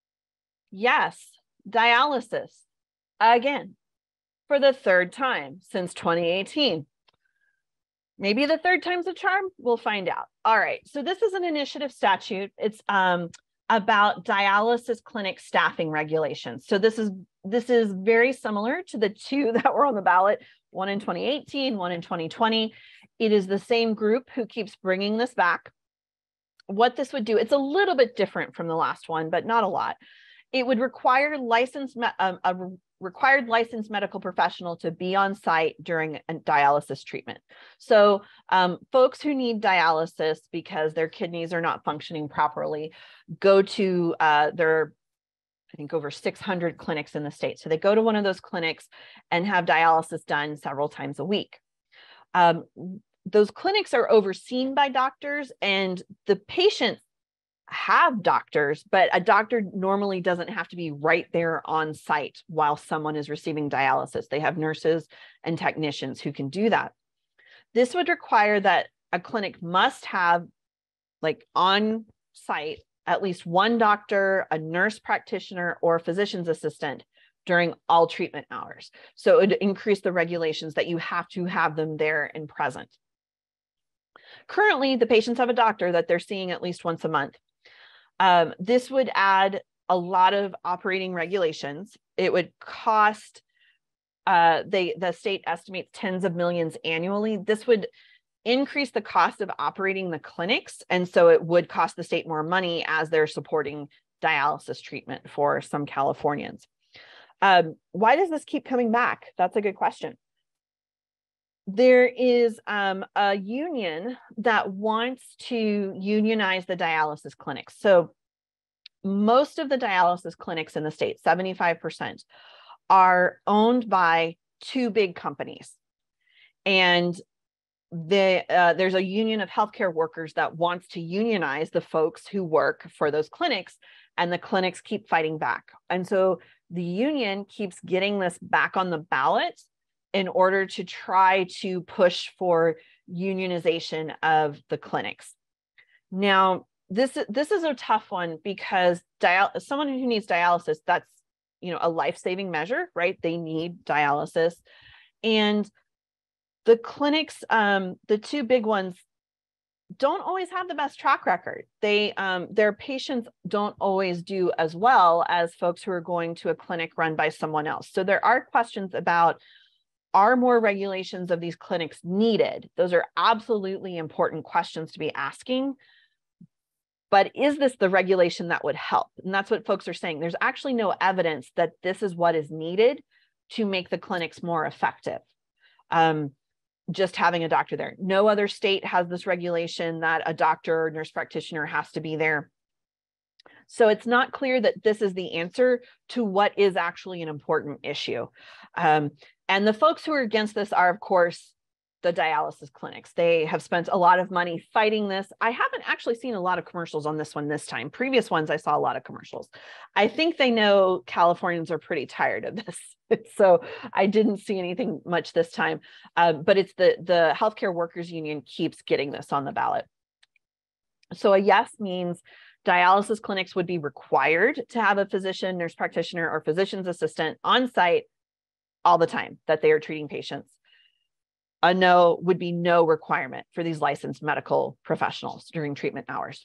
Yes, dialysis. Again, for the third time since twenty eighteen. Maybe the third time's a charm. We'll find out. All right. So this is an initiative statute. It's um, about dialysis clinic staffing regulations. So this is this is very similar to the two that were on the ballot, one in twenty eighteen, one in twenty twenty. It is the same group who keeps bringing this back. What this would do, it's a little bit different from the last one, but not a lot. It would require licensed um, a required licensed medical professional to be on site during a dialysis treatment. So um, folks who need dialysis because their kidneys are not functioning properly go to uh, their, I think over six hundred clinics in the state. So they go to one of those clinics and have dialysis done several times a week. Um, those clinics are overseen by doctors, and the patients have doctors, but a doctor normally doesn't have to be right there on site while someone is receiving dialysis. They have nurses and technicians who can do that. This would require that a clinic must have, like, on site at least one doctor, a nurse practitioner, or a physician's assistant during all treatment hours. So it would increase the regulations that you have to have them there and present. Currently, the patients have a doctor that they're seeing at least once a month. Um, this would add a lot of operating regulations. It would cost, uh, they, the state estimates tens of millions annually. This would increase the cost of operating the clinics. And so it would cost the state more money as they're supporting dialysis treatment for some Californians. Um, why does this keep coming back? That's a good question. There is um, a union that wants to unionize the dialysis clinics. So most of the dialysis clinics in the state, seventy-five percent, are owned by two big companies. And the, uh, there's a union of healthcare workers that wants to unionize the folks who work for those clinics, and the clinics keep fighting back. And so the union keeps getting this back on the ballot in order to try to push for unionization of the clinics. Now, this, this is a tough one because dial someone who needs dialysis, that's, you know, a life-saving measure, right? They need dialysis. And the clinics, um, the two big ones, don't always have the best track record. They, um, their patients don't always do as well as folks who are going to a clinic run by someone else. So there are questions about, are more regulations of these clinics needed? Those are absolutely important questions to be asking. But is this the regulation that would help? And that's what folks are saying. There's actually no evidence that this is what is needed to make the clinics more effective. Um, just having a doctor there. No other state has this regulation that a doctor or nurse practitioner has to be there. So it's not clear that this is the answer to what is actually an important issue. Um, and the folks who are against this are, of course, the dialysis clinics. They have spent a lot of money fighting this. I haven't actually seen a lot of commercials on this one this time. Previous ones, I saw a lot of commercials. I think they know Californians are pretty tired of this. So I didn't see anything much this time. Um, but it's the, the Healthcare Workers Union keeps getting this on the ballot. So a yes means dialysis clinics would be required to have a physician, nurse practitioner, or physician's assistant on site all the time that they are treating patients. A no would be no requirement for these licensed medical professionals during treatment hours.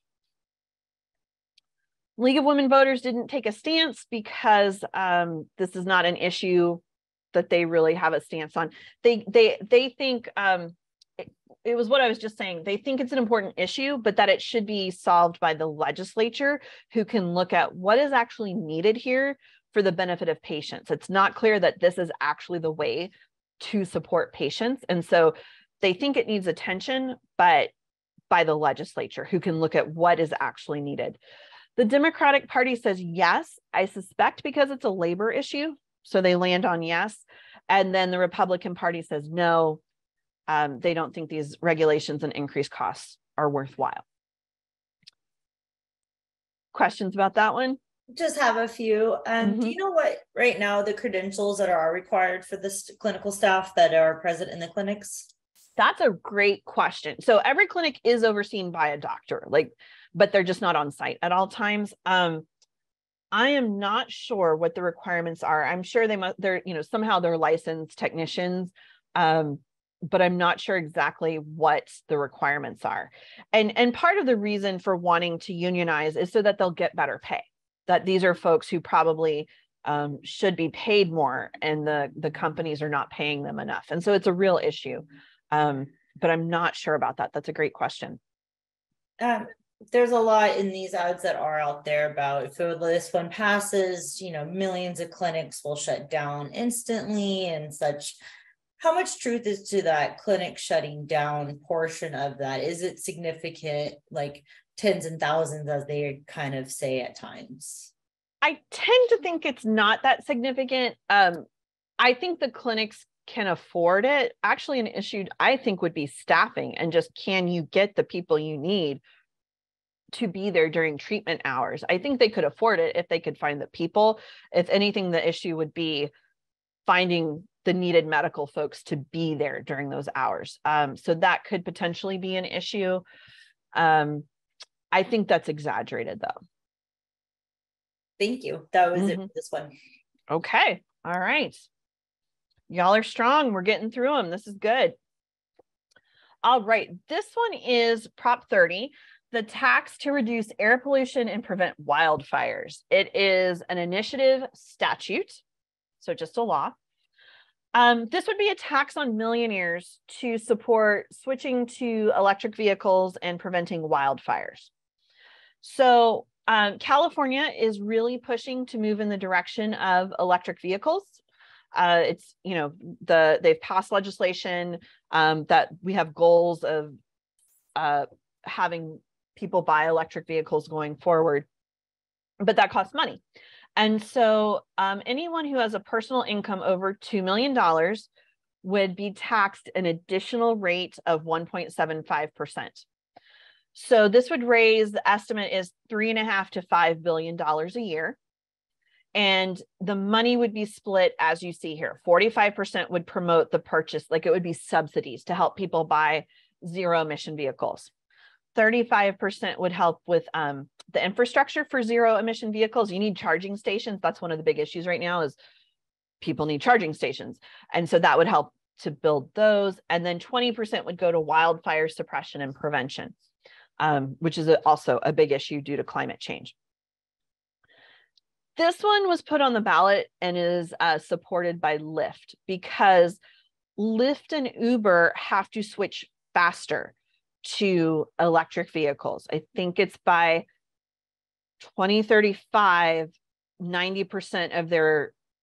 League of Women Voters didn't take a stance because um, this is not an issue that they really have a stance on. They they they think um, it, it was what I was just saying. They think it's an important issue, but that it should be solved by the legislature, who can look at what is actually needed here for the benefit of patients. It's not clear that this is actually the way to support patients. And so they think it needs attention, but by the legislature, who can look at what is actually needed. The Democratic Party says yes, I suspect because it's a labor issue. So they land on yes. And then the Republican Party says no, um, they don't think these regulations and increased costs are worthwhile. Questions about that one? Just have a few. Um, Mhm. Do you know what right now the credentials that are required for the st- clinical staff that are present in the clinics? That's a great question. So every clinic is overseen by a doctor, like, but they're just not on site at all times. Um, I am not sure what the requirements are. I'm sure they must, they're, you know, somehow they're licensed technicians, um, but I'm not sure exactly what the requirements are. And, and part of the reason for wanting to unionize is so that they'll get better pay. That these are folks who probably um, should be paid more, and the, the companies are not paying them enough. And so it's a real issue, um, but I'm not sure about that. That's a great question. Um, there's a lot in these ads that are out there about if this one passes, you know, millions of clinics will shut down instantly and such. How much truth is to that clinic shutting down portion of that? Is it significant, like tens and thousands, as they kind of say at times? I tend to think it's not that significant. Um, I think the clinics can afford it. Actually, an issue I think would be staffing, and just, can you get the people you need to be there during treatment hours? I think they could afford it if they could find the people. If anything, the issue would be finding the needed medical folks to be there during those hours. Um, so that could potentially be an issue. Um, I think that's exaggerated though. Thank you. That was Mm-hmm. it for this one. Okay. All right. Y'all are strong. We're getting through them. This is good. All right. This one is Prop thirty, the tax to reduce air pollution and prevent wildfires. It is an initiative statute, so just a law. Um, this would be a tax on millionaires to support switching to electric vehicles and preventing wildfires. So um, California is really pushing to move in the direction of electric vehicles. Uh, it's, you know, the they've passed legislation um, that we have goals of uh, having people buy electric vehicles going forward, but that costs money. And so um, anyone who has a personal income over two million dollars would be taxed an additional rate of one point seven five percent. So this would raise, the estimate is three and a half to five billion dollars a year. And the money would be split as you see here. forty-five percent would promote the purchase, like it would be subsidies to help people buy zero emission vehicles. thirty-five percent would help with um, the infrastructure for zero emission vehicles. You need charging stations. That's one of the big issues right now, is people need charging stations. And so that would help to build those. And then twenty percent would go to wildfire suppression and prevention, um, which is a, also a big issue due to climate change. This one was put on the ballot and is uh, supported by Lyft, because Lyft and Uber have to switch faster to electric vehicles. I think it's by twenty thirty-five, ninety percent of their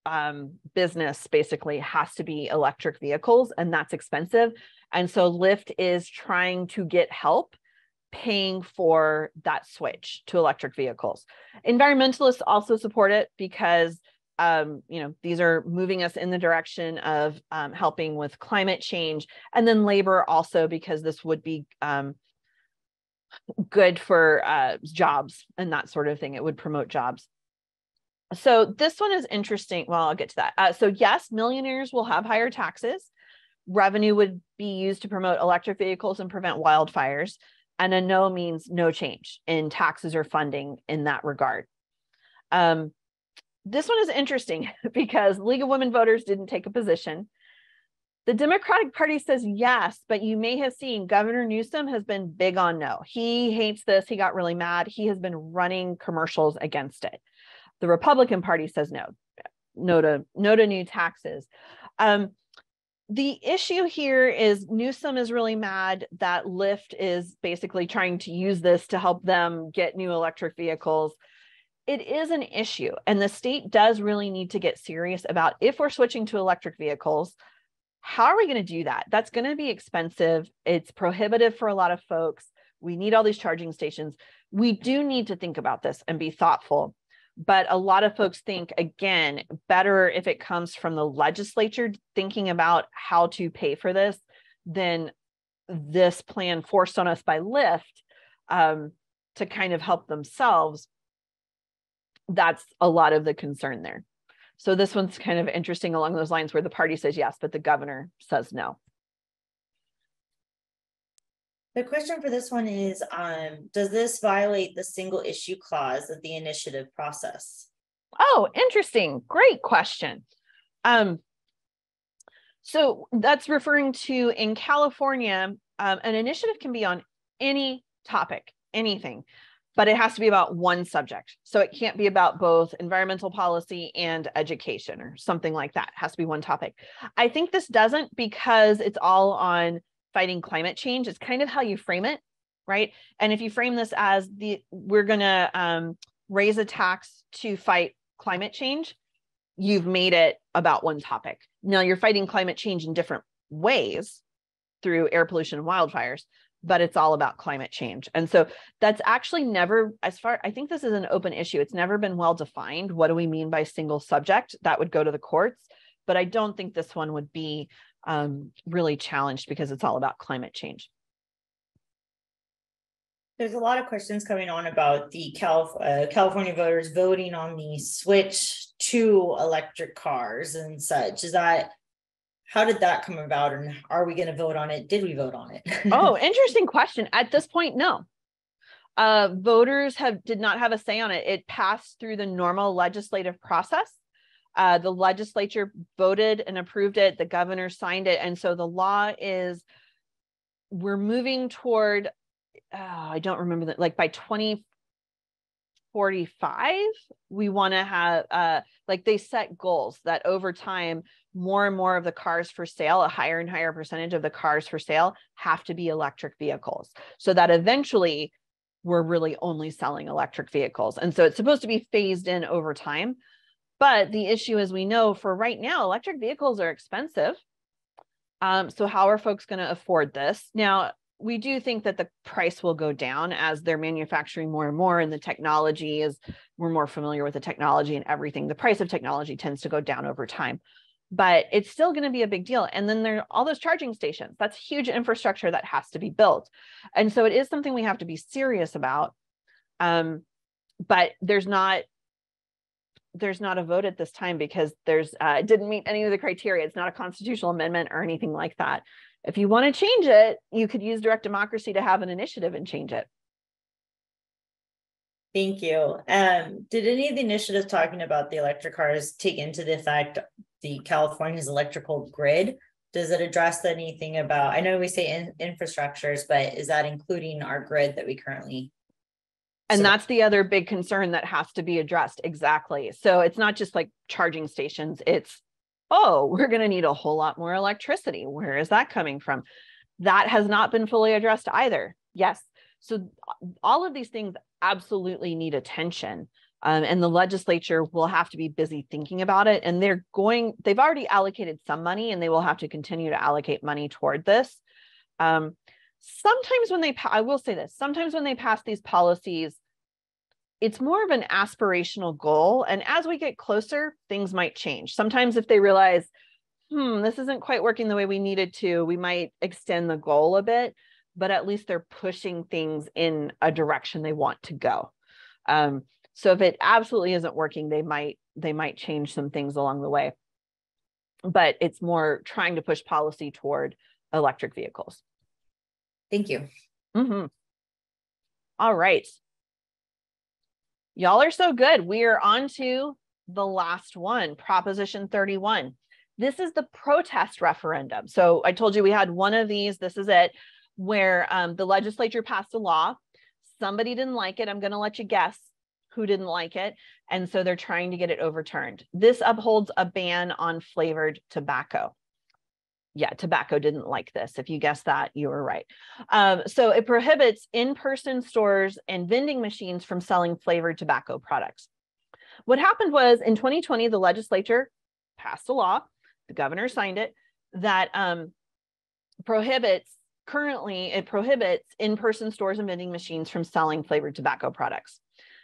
um, business basically has to be electric vehicles, and that's expensive. And so Lyft is trying to get help paying for that switch to electric vehicles. Environmentalists also support it because um, you know, these are moving us in the direction of um, helping with climate change. And then labor also, because this would be um, good for uh, jobs and that sort of thing. It would promote jobs. So this one is interesting. Well, I'll get to that. Uh, so yes, millionaires will have higher taxes. Revenue would be used to promote electric vehicles and prevent wildfires. And a no means no change in taxes or funding in that regard. Um, this one is interesting because League of Women Voters didn't take a position. The Democratic Party says yes, but you may have seen Governor Newsom has been big on no. He hates this. He got really mad. He has been running commercials against it. The Republican Party says no, no to, no to new taxes. Um, the issue here is Newsom is really mad that Lyft is basically trying to use this to help them get new electric vehicles. It is an issue, and the state does really need to get serious about if we're switching to electric vehicles, how are we going to do that? That's going to be expensive. It's prohibitive for a lot of folks. We need all these charging stations. We do need to think about this and be thoughtful. But a lot of folks think, again, better if it comes from the legislature thinking about how to pay for this than this plan forced on us by Lyft um, to kind of help themselves. That's a lot of the concern there. So this one's kind of interesting along those lines where the party says yes, but the governor says no. The question for this one is, um, does this violate the single issue clause of the initiative process? Oh, interesting. Great question. Um, so that's referring to in California, um, an initiative can be on any topic, anything, but it has to be about one subject. So it can't be about both environmental policy and education or something like that. It has to be one topic. I think this doesn't because it's all on fighting climate change. It's kind of how you frame it, right? And if you frame this as the we're going to um, raise a tax to fight climate change, you've made it about one topic. Now you're fighting climate change in different ways through air pollution and wildfires, but it's all about climate change. And so that's actually never, as far, I think this is an open issue. It's never been well defined. What do we mean by single subject? That would go to the courts, but I don't think this one would be um, really challenged because it's all about climate change. There's a lot of questions coming on about the Cal, uh, California voters voting on the switch to electric cars and such. Is that, how did that come about, and are we going to vote on it? Did we vote on it? Oh, interesting question. At this point, no. Uh, voters have did not have a say on it. It passed through the normal legislative process. Uh, the legislature voted and approved it. The governor signed it. And so the law is, we're moving toward, uh, I don't remember that, like by twenty forty-five, we want to have, uh, like they set goals that over time, more and more of the cars for sale, a higher and higher percentage of the cars for sale have to be electric vehicles, so that eventually we're really only selling electric vehicles. And so it's supposed to be phased in over time. But the issue, as we know, for right now, electric vehicles are expensive. Um, so how are folks going to afford this? Now, we do think that the price will go down as they're manufacturing more and more, and the technology is, we're more familiar with the technology and everything. The price of technology tends to go down over time, but it's still going to be a big deal. And then there are all those charging stations. That's huge infrastructure that has to be built. And so it is something we have to be serious about. Um, but there's not, there's not a vote at this time because there's, uh, it didn't meet any of the criteria. It's not a constitutional amendment or anything like that. If you want to change it, you could use direct democracy to have an initiative and change it. Thank you. Um, did any of the initiatives talking about the electric cars take into the fact the California's electrical grid? Does it address anything about, I know we say in, infrastructures, but is that including our grid that we currently? And that's the other big concern that has to be addressed. Exactly. So it's not just like charging stations. It's, oh, we're going to need a whole lot more electricity. Where is that coming from? That has not been fully addressed either. Yes. So all of these things absolutely need attention. Um, and the legislature will have to be busy thinking about it. And they're going, they've already allocated some money and they will have to continue to allocate money toward this. Um, sometimes when they, I will say this, sometimes when they pass these policies, it's more of an aspirational goal. And as we get closer, things might change. Sometimes if they realize, hmm, this isn't quite working the way we needed to, we might extend the goal a bit, but at least they're pushing things in a direction they want to go. Um, so if it absolutely isn't working, they might, they might change some things along the way, but it's more trying to push policy toward electric vehicles. Thank you. Mm-hmm. All right. Y'all are so good. We are on to the last one, Proposition thirty-one. This is the protest referendum. So I told you we had one of these. This is it, where um, the legislature passed a law. Somebody didn't like it. I'm going to let you guess who didn't like it. And so they're trying to get it overturned. This upholds a ban on flavored tobacco. Yeah, tobacco didn't like this. If you guessed that, you were right. Um, so it prohibits in-person stores and vending machines from selling flavored tobacco products. What happened was in twenty twenty, the legislature passed a law, the governor signed it, that um, prohibits, currently it prohibits in-person stores and vending machines from selling flavored tobacco products.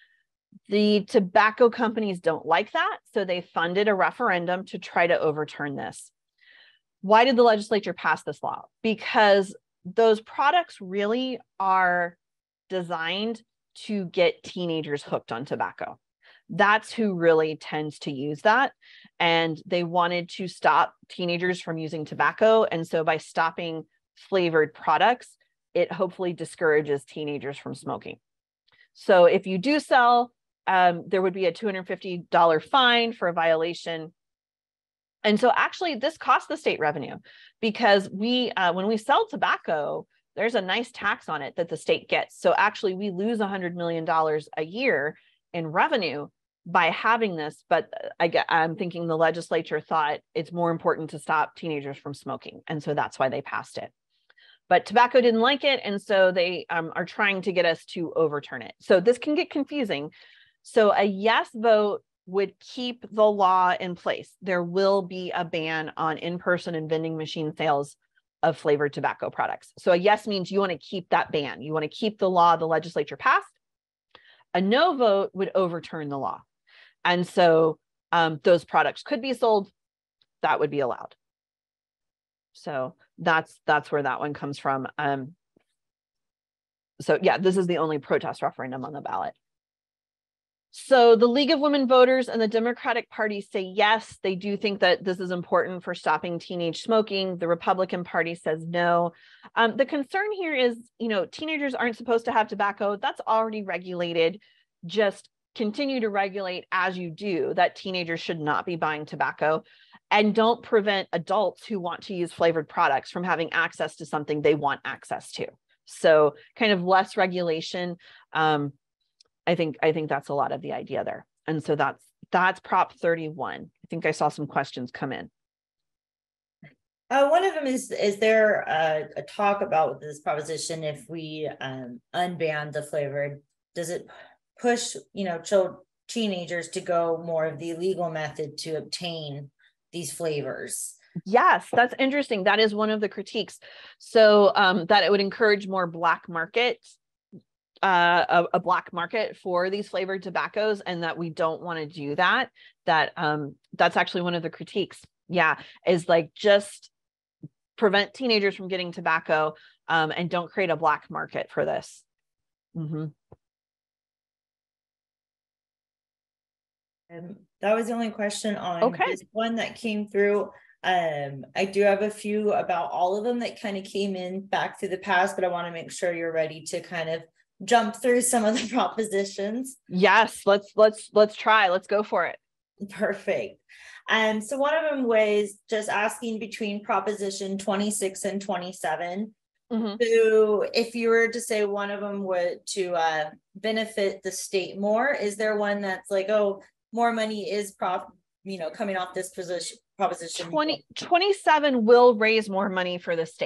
The tobacco companies don't like that, so they funded a referendum to try to overturn this. Why did the legislature pass this law? Because those products really are designed to get teenagers hooked on tobacco. That's who really tends to use that. And they wanted to stop teenagers from using tobacco. And so by stopping flavored products, it hopefully discourages teenagers from smoking. So if you do sell, um, there would be a two hundred fifty dollar fine for a violation. And so actually this costs the state revenue because we, uh, when we sell tobacco, there's a nice tax on it that the state gets. So actually we lose one hundred million dollars a year in revenue by having this. But I get, I'm thinking the legislature thought it's more important to stop teenagers from smoking. And so that's why they passed it. But tobacco didn't like it. And so they um, are trying to get us to overturn it. So this can get confusing. So a yes vote would keep the law in place. There will be a ban on in-person and vending machine sales of flavored tobacco products. So a yes means you want to keep that ban. You want to keep the law the legislature passed. A no vote would overturn the law. And so um, those products could be sold. That would be allowed. So that's that's where that one comes from. Um, so yeah, this is the only protest referendum on the ballot. So the League of Women Voters and the Democratic Party say yes, they do think that this is important for stopping teenage smoking. The Republican Party says no. Um, the concern here is, you know, teenagers aren't supposed to have tobacco. That's already regulated. Just continue to regulate as you do that teenagers should not be buying tobacco, and don't prevent adults who want to use flavored products from having access to something they want access to. So kind of less regulation. Um, I think I think that's a lot of the idea there. And so that's that's Prop thirty-one. I think I saw some questions come in. Uh, one of them is, is there a, a talk about this proposition if we um, unban the flavored, does it push, you know, children, teenagers to go more of the legal method to obtain these flavors? Yes, that's interesting. That is one of the critiques. So um, that it would encourage more black market Uh, a, a black market for these flavored tobaccos, and that we don't want to do that. That um, that's actually one of the critiques. Yeah, is like just prevent teenagers from getting tobacco um, and don't create a black market for this. Mm-hmm. Um, that was the only question on okay. this one that came through. Um, I do have a few about all of them that kind of came in back through the past, but I want to make sure you're ready to kind of jump through some of the propositions. Yes, let's let's let's try. Let's go for it. Perfect. And um, so one of them was just asking between Proposition twenty-six and twenty-seven. Mm-hmm. So if you were to say one of them would to uh, benefit the state more, is there one that's like, oh, more money is prop, you know, coming off this position proposition? twenty, twenty-seven will raise more money for the state.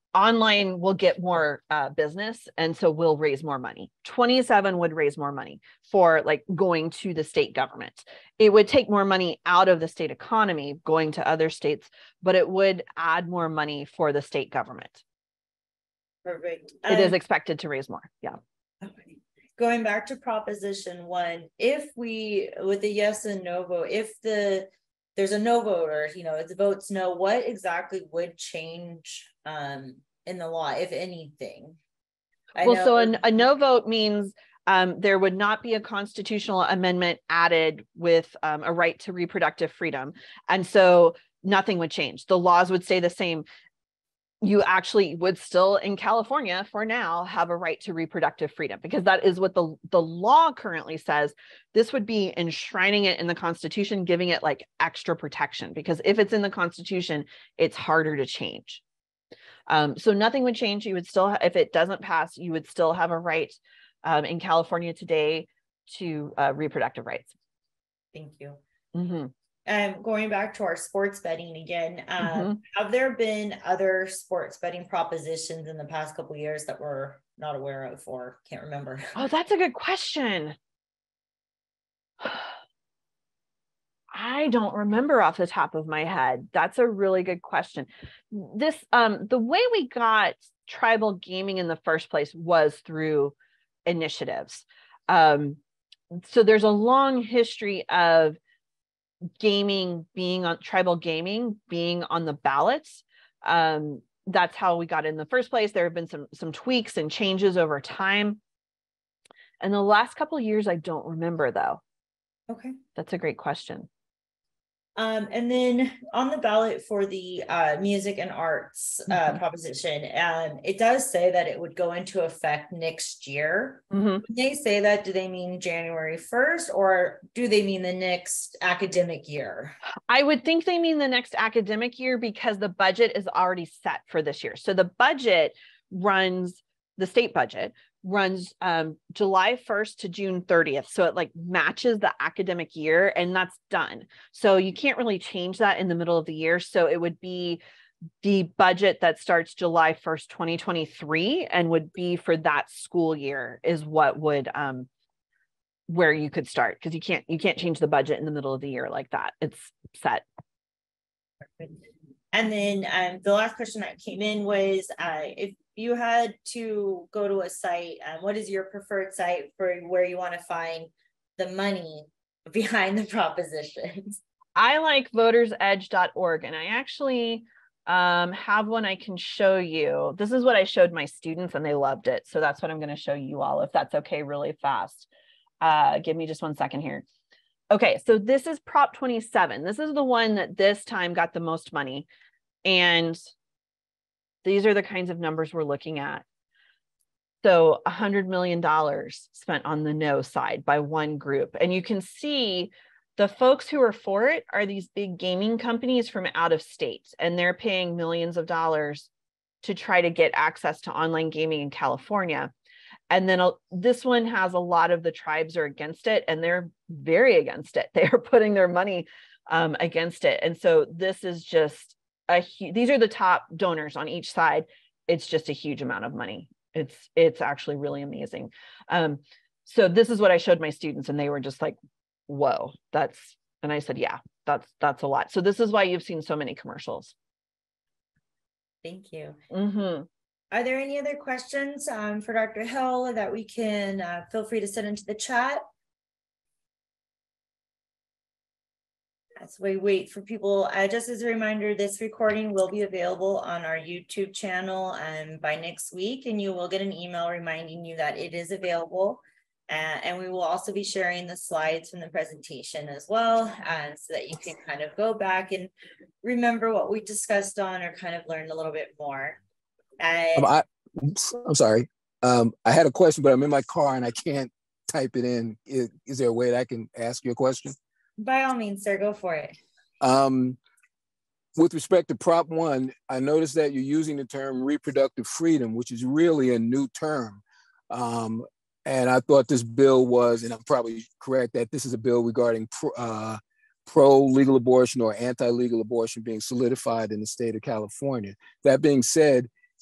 online will get more uh, business, and so we'll raise more money. twenty-seven would raise more money for like going to the state government. It would take more money out of the state economy going to other states, but it would add more money for the state government. Perfect. It Um, is expected to raise more. Yeah. okay. Going back to Proposition One, if we, with the yes and no vote, if the there's a no vote, or you know, if the votes no, what exactly would change um in the law, if anything? I Well, know- so a, a no vote means um, there would not be a constitutional amendment added with um, a right to reproductive freedom. And so nothing would change. The laws would stay the same. You actually would still in California for now have a right to reproductive freedom, because that is what the, the law currently says. This would be enshrining it in the Constitution, giving it like extra protection, because if it's in the Constitution, it's harder to change. Um, so nothing would change. You would still, if it doesn't pass, you would still have a right um, in California today to uh, reproductive rights. Thank you. Mm-hmm. Um, going back to our sports betting again, um, Mm-hmm. have there been other sports betting propositions in the past couple of years that we're not aware of or can't remember? Oh, that's a good question. I don't remember off the top of my head. That's a really good question. This, um, the way we got tribal gaming in the first place was through initiatives. Um, so there's a long history of gaming being on tribal gaming being on the ballots. Um, that's how we got in the first place. There have been some some tweaks and changes over time. And the last couple of years, I don't remember though. Okay. That's a great question. Um, and then on the ballot for the uh, music and arts uh, Mhm. proposition, um, it does say that it would go into effect next year. Mm-hmm. When they say that, do they mean January first, or do they mean the next academic year? I would think they mean the next academic year, because the budget is already set for this year. So the budget runs, the state budget runs um, July first to June thirtieth. So it like matches the academic year, and that's done. So you can't really change that in the middle of the year. So it would be the budget that starts July first, twenty twenty-three, and would be for that school year is what would, um, where you could start, because you can't, you can't change the budget in the middle of the year like that. It's set. And then um, the last question that came in was, uh, if you had to go to a site, um, what is your preferred site for where you want to find the money behind the propositions? I like voters edge dot org, and I actually um, have one I can show you. This is what I showed my students and they loved it. So that's what I'm going to show you all, if that's okay, really fast. Uh, give me just one second here. Okay, so this is Prop twenty-seven. This is the one that this time got the most money. And these are the kinds of numbers we're looking at. So one hundred million dollars spent on the no side by one group. And you can see the folks who are for it are these big gaming companies from out of state, and they're paying millions of dollars to try to get access to online gaming in California. And then uh, this one has a lot of the tribes are against it, and they're very against it. They are putting their money um, against it. And so this is just a huge, these are the top donors on each side. It's just a huge amount of money. It's, it's actually really amazing. Um, so this is what I showed my students, and they were just like, whoa, that's, and I said, yeah, that's, that's a lot. So this is why you've seen so many commercials. Thank you. Mm-hmm. Are there any other questions um, for Doctor Hill that we can uh, feel free to send into the chat? As we wait for people, uh, just as a reminder, this recording will be available on our YouTube channel um, by next week, and you will get an email reminding you that it is available. Uh, and we will also be sharing the slides from the presentation as well, uh, so that you can kind of go back and remember what we discussed on, or kind of learn a little bit more. Um, I, oops, I'm sorry. Um, I had a question, but I'm in my car and I can't type it in. Is, is there a way that I can ask you a question? By all means, sir, go for it. Um, with respect to Prop One, I noticed that you're using the term reproductive freedom, which is really a new term. Um, and I thought this bill was, and I'm probably correct, that this is a bill regarding pro, uh, pro-legal abortion or anti-legal abortion being solidified in the state of California. That being said,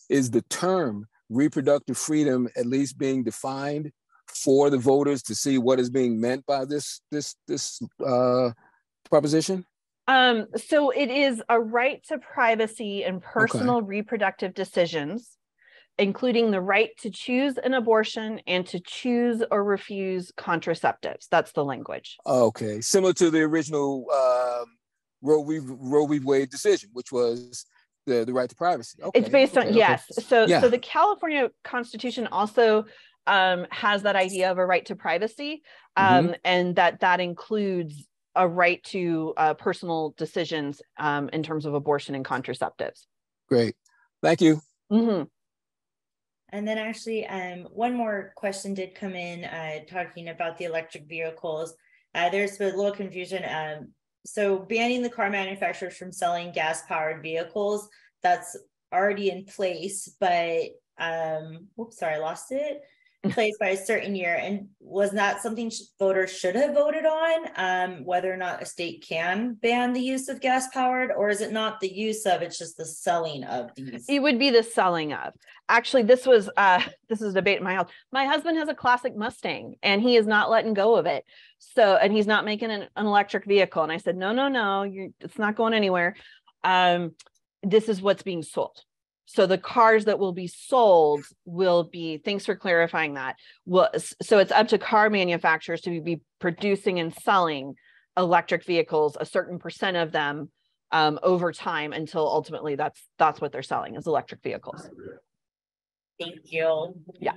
is the term reproductive freedom at least being defined for the voters to see what is being meant by this this this uh, proposition? Um, so it is a right to privacy and personal okay. reproductive decisions, including the right to choose an abortion and to choose or refuse contraceptives. That's the language. Okay, similar to the original um, Roe v. Roe v. Wade decision, which was the, the right to privacy. Okay. It's based okay, on, yes. Okay. So, yeah. so the California Constitution also um, has that idea of a right to privacy, um, mm-hmm. and that that includes a right to uh, personal decisions um, in terms of abortion and contraceptives. Great. Thank you. Mm-hmm. And then actually, um, one more question did come in uh, talking about the electric vehicles. Uh, there's a little confusion. Um, so banning the car manufacturers from selling gas-powered vehicles, that's already in place, but, um, oops, sorry, I lost it. Placed by a certain year, and was that something voters should have voted on, um, whether or not a state can ban the use of gas powered, or is it not the use of, it's just the selling of these? It would be the selling of. Actually, this was uh this is a debate in my house. My husband has a classic Mustang and he is not letting go of it, so and he's not making an, an electric vehicle, and I said no no no you're, it's not going anywhere. Um this is what's being sold. So the cars that will be sold will be, thanks for clarifying that. Well, so it's up to car manufacturers to be producing and selling electric vehicles, a certain percent of them um, over time until ultimately that's that's what they're selling is electric vehicles. Thank you. Yeah.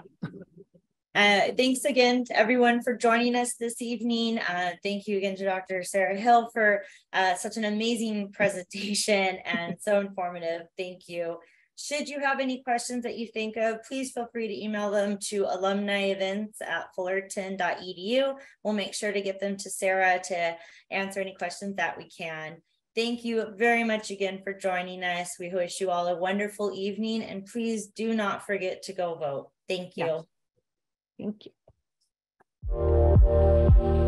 Uh, thanks again to everyone for joining us this evening. Uh, thank you again to Doctor Sarah Hill for uh, such an amazing presentation and so informative. Thank you. Should you have any questions that you think of, please feel free to email them to alumni events at fullerton dot e d u. We'll make sure to get them to Sarah to answer any questions that we can. Thank you very much again for joining us. We wish you all a wonderful evening, and please do not forget to go vote. Thank you. Yes. Thank you.